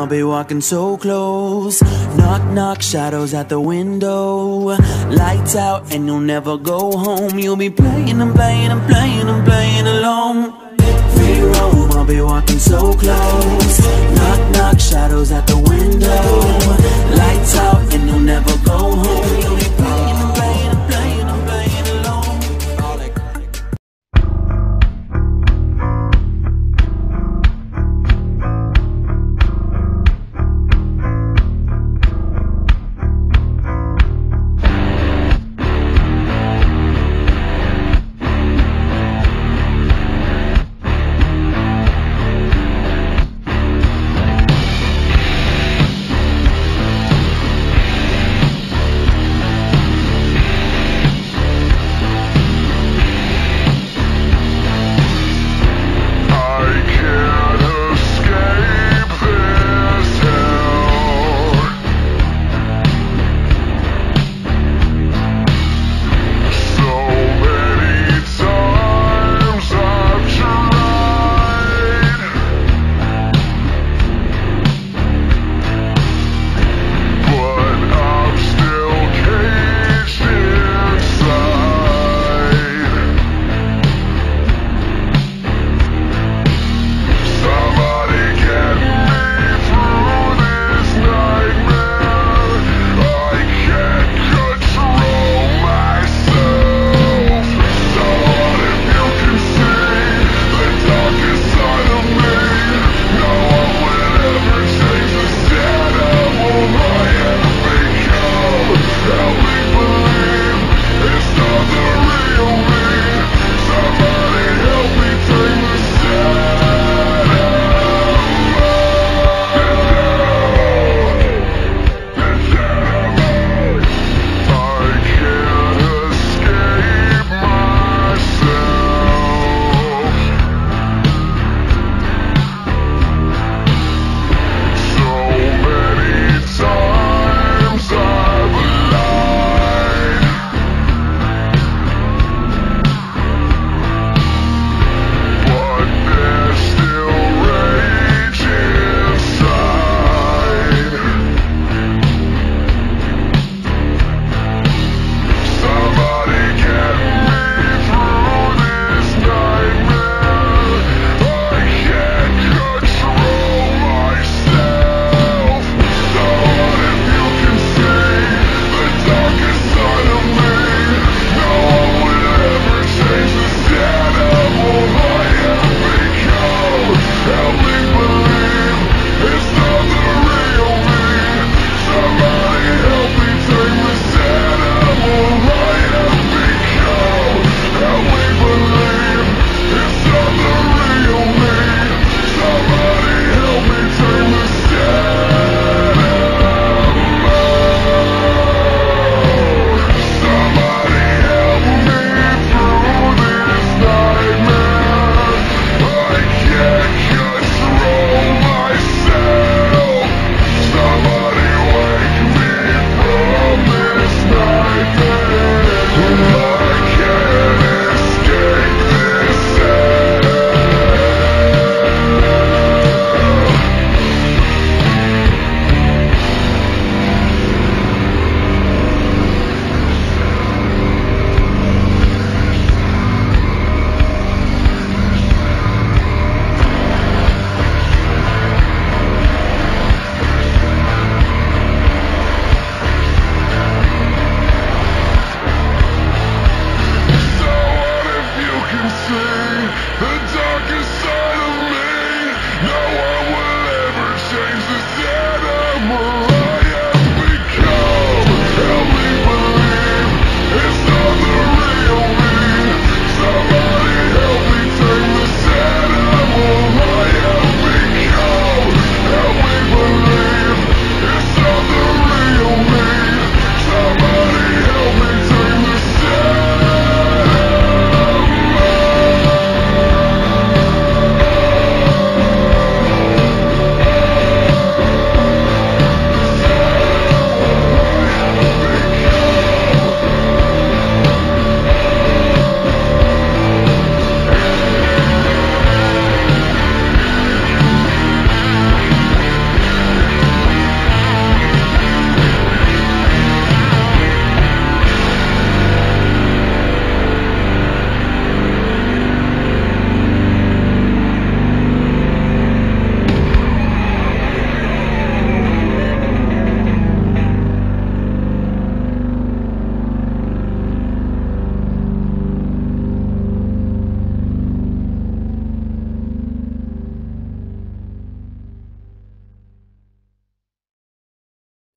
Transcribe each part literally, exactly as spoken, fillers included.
I'll be walking so close. Knock, knock, shadows at the window. Lights out and you'll never go home. You'll be playing and playing and playing and playing alone. Free roam, I'll be walking so close. Knock, knock, shadows at the window. Lights out and you'll never go home. You'll be playing and playing and playing and playing alone.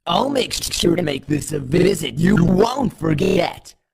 I'll make sure to make this a visit you won't forget.